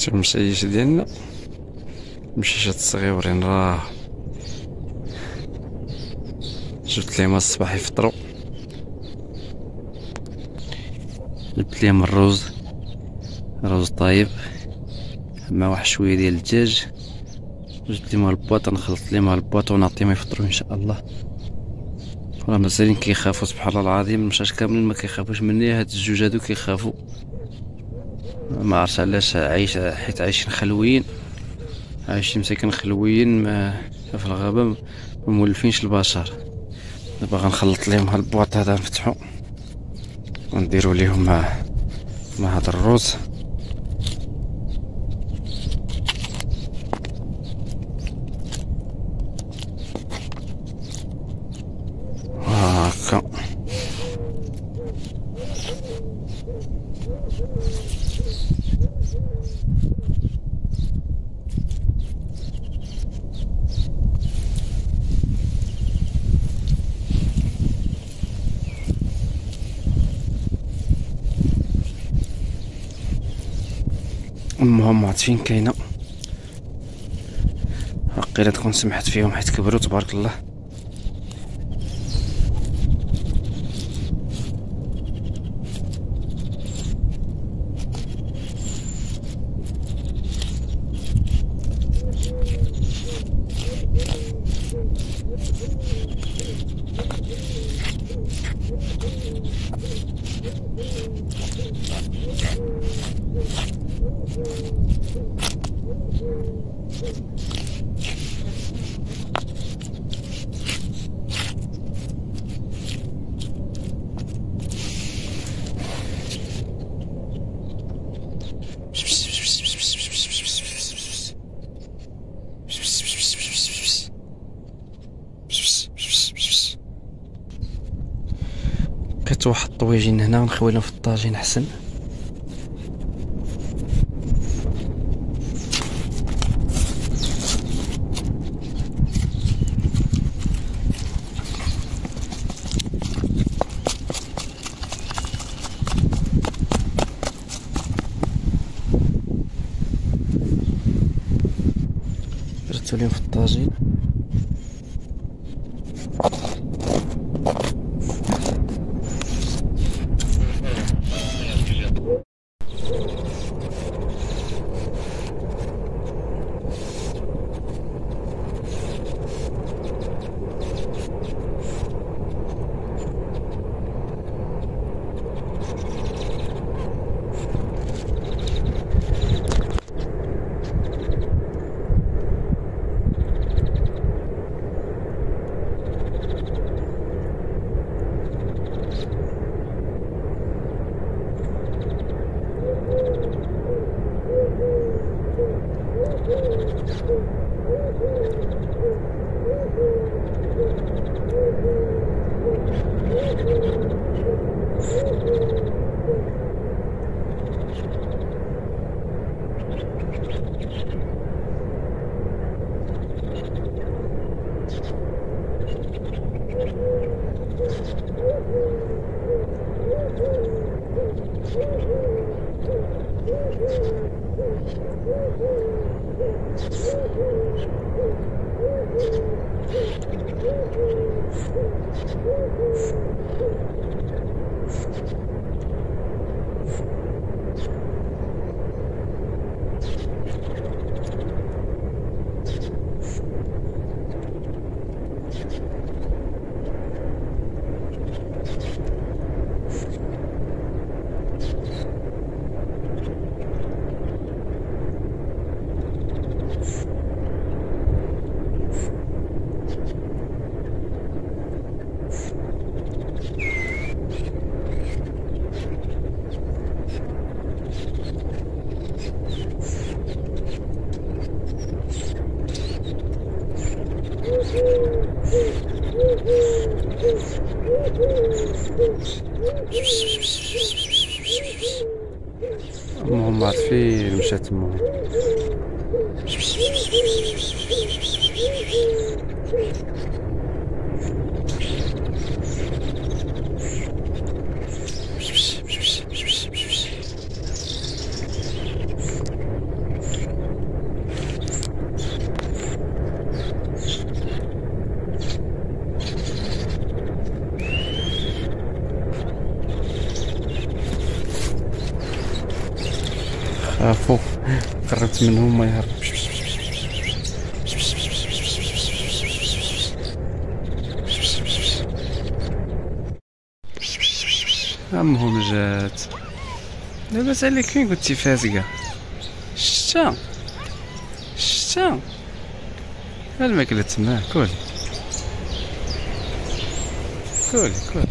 شوف المشايش ديالنا، المشيشات الصغيورين راه جبت ليهم الصباح يفطروا. جبت ليهم الروز طايب مع واحد شويه ديال الدجاج، جبت ليهم البواط نخلط ليهم البواط ونعطيهم يفطروا ان شاء الله. راه مازالين كيخافوا سبحان الله العظيم، المشاش كاملين ما كيخافوش مني، هاد الجوج هادو كيخافوا، ما عرفتش علاش، حيت عايشين خلويين، عايشين مساكن خلويين في الغابه، ما مولفينش البشر. دابا غنخلط ليهم هالبواط هذا نفتحو ونديرو ليهم مع هذا الروز. هاكا امهم عاد فين كاينه؟ قيله تكون سمحت فيهم حيت كبروا تبارك الله. كانت واحد الطويجين هنا نخويلهم في الطاجين احسن. درتو لهم في الطاجين. المهم عاد فين مشات المهم. خافوا، قربت منهم ما يهربش. عمهم جات. لاباس عليك؟ فين كنتي فازقة؟ شتا شتا الماكلة تما، كولي كولي كولي.